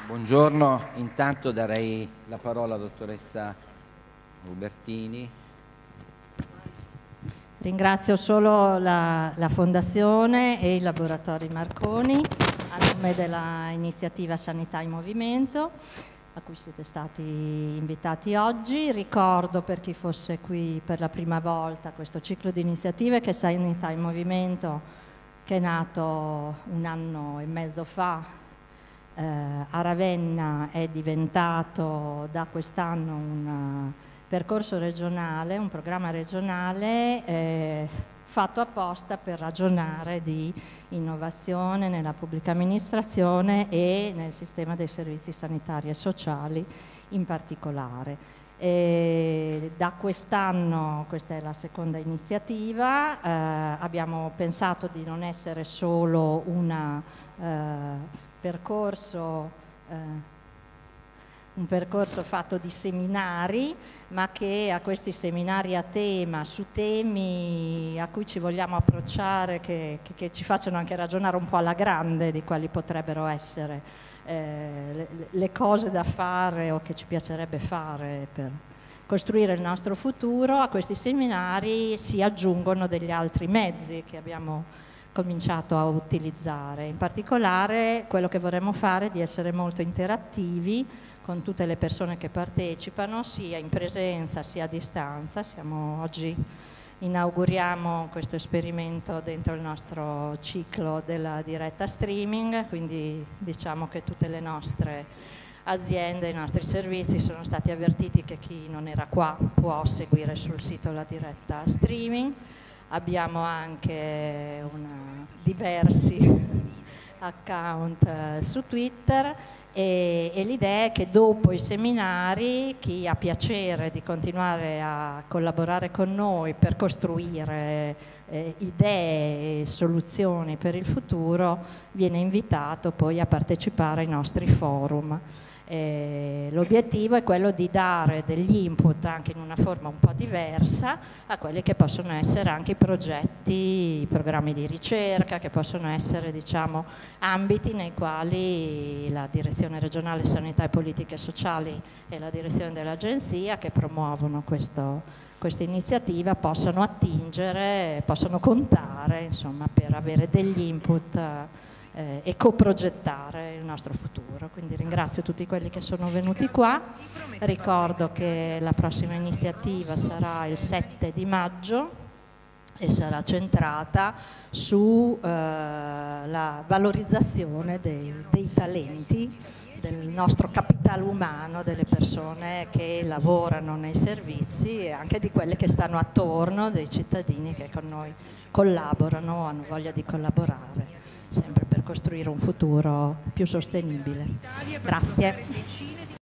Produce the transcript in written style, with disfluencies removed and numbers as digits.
Buongiorno, intanto darei la parola alla dottoressa Ubertini. Ringrazio solo la Fondazione e i laboratori Marconi a nome della iniziativa Sanità in Movimento a cui siete stati invitati oggi. Ricordo, per chi fosse qui per la prima volta, questo ciclo di iniziative che Sanità in Movimento, che è nato 1 anno e mezzo fa a Ravenna, è diventato da quest'anno un percorso regionale, un programma regionale fatto apposta per ragionare di innovazione nella pubblica amministrazione e nel sistema dei servizi sanitari e sociali in particolare. Da quest'anno, questa è la seconda iniziativa, abbiamo pensato di non essere solo un percorso fatto di seminari, ma che a questi seminari a tema, su temi a cui ci vogliamo approcciare, che ci facciano anche ragionare un po' alla grande di quali potrebbero essere le cose da fare o che ci piacerebbe fare per costruire il nostro futuro, a questi seminari si aggiungono degli altri mezzi che abbiamo cominciato a utilizzare. In particolare quello che vorremmo fare è di essere molto interattivi con tutte le persone che partecipano, sia in presenza sia a distanza. Oggi inauguriamo questo esperimento dentro il nostro ciclo della diretta streaming, quindi diciamo che tutte le nostre aziende, i nostri servizi sono stati avvertiti che chi non era qua può seguire sul sito la diretta streaming. Abbiamo anche diversi account su Twitter e l'idea è che dopo i seminari chi ha piacere di continuare a collaborare con noi per costruire idee e soluzioni per il futuro viene invitato poi a partecipare ai nostri forum. L'obiettivo è quello di dare degli input anche in una forma un po' diversa a quelli che possono essere anche i progetti, i programmi di ricerca, che possono essere, diciamo, ambiti nei quali la Direzione Regionale Sanità e Politiche Sociali e la direzione dell'Agenzia, che promuovono questa iniziativa, possono attingere, possono contare, insomma, per avere degli input e coprogettare il nostro futuro. Quindi ringrazio tutti quelli che sono venuti qua. Ricordo che la prossima iniziativa sarà il 7 di maggio e sarà centrata sulla valorizzazione dei talenti, del nostro capitale umano, delle persone che lavorano nei servizi e anche di quelle che stanno attorno, dei cittadini che con noi collaborano o hanno voglia di collaborare, sempre per costruire un futuro più sostenibile. Grazie.